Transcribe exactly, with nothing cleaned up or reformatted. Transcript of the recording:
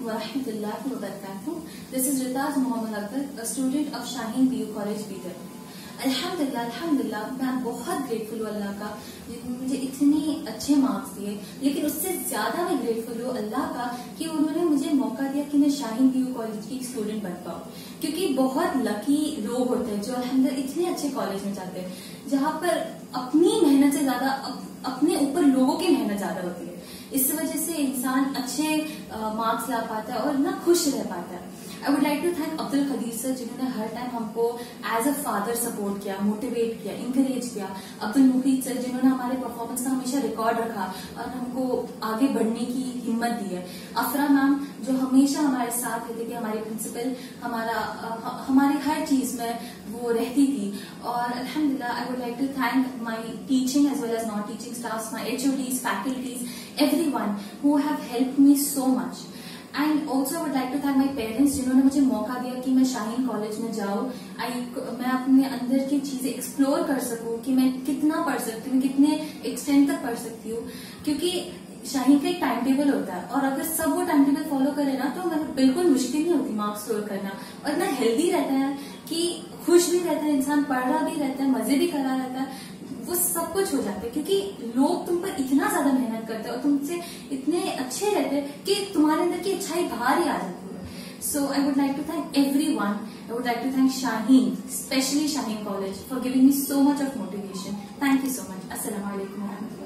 wa rahmatullahi wa barakatuh. This is Ritaz Mohammad Akbar, a student of Shaheen B U College, Bidar. अल्हम्दुलिल्लाह अल्हम्दुलिल्लाह मैं बहुत grateful हूँ अल्लाह का जिन्होंने मुझे इतने अच्छे मार्क्स दिए, लेकिन उससे ज्यादा मैं ग्रेटफुल हूँ अल्लाह का कि उन्होंने मुझे मौका दिया कि मैं शाहीन बी यू कॉलेज की स्टूडेंट बन पाऊँ। क्योंकि बहुत लकी लोग होते हैं जो अल्हम्दुलिल्लाह इतने अच्छे कॉलेज में जाते हैं जहाँ पर अपनी मेहनत से ज्यादा अपने ऊपर लोगों की मेहनत ज्यादा होती है। इस वजह से इंसान अच्छे मार्क्स ला पाता है और ना खुश रह पाता है। I would like to thank Abdul Qadeer sir जिन्होंने हर टाइम हमको एज अ फादर सपोर्ट किया, मोटिवेट किया, इंकरेज किया। अब्दुल मुफीद सर जिन्होंने हमारे परफॉर्मेंस का हमेशा रिकॉर्ड रखा और हमको आगे बढ़ने की हिम्मत दी है। अफरा मैम जो हमेशा हमारे साथ रहती थी, हमारी प्रिंसिपल हमारा हमारी हर चीज में वो रहती थी। और अल्हम्दुलिल्लाह I would like to thank my teaching as well as non teaching staff, my H O Ds, faculties, everyone who have helped me so much. And also I would like to thank my parents जिन्होंने मुझे मौका दिया कि मैं Shaheen college में जाऊँ, आई मैं अपने अंदर की चीजें एक्सप्लोर कर सकूं कि मैं कितना पढ़ सकती हूँ, कितने एक्सटेंड तक पढ़ सकती हूँ। क्योंकि शाहीन का एक टाइम टेबल होता है और अगर सब वो टाइम टेबल फॉलो करे ना तो मतलब बिल्कुल मुश्किल नहीं होती मार्क्स स्कोर करना। और इतना हेल्दी रहता है कि खुश भी रहता है इंसान, पढ़ रहा भी रहता है, मजे भी कर रहा रहता है, वो सब कुछ हो जाता है। क्योंकि लोग तुम पर इतना ज्यादा मेहनत करते हैं और तुमसे इतने अच्छे रहते हैं कि तुम्हारे अंदर की अच्छाई बाहर ही आ जाती है। So I would like to thank everyone. I would like to thank Shaheen, specially Shaheen college, for giving me so much of motivation. Thank you so much. अस्सलाम वालेकुम।